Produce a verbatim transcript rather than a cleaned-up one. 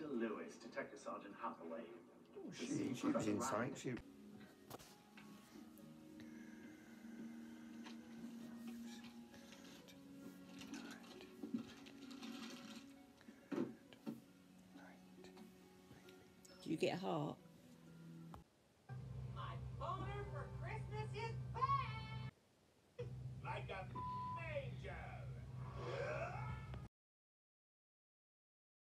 Lewis, Detective Sergeant Hathaway. Oh, she, she was in something. She... Do you get a heart?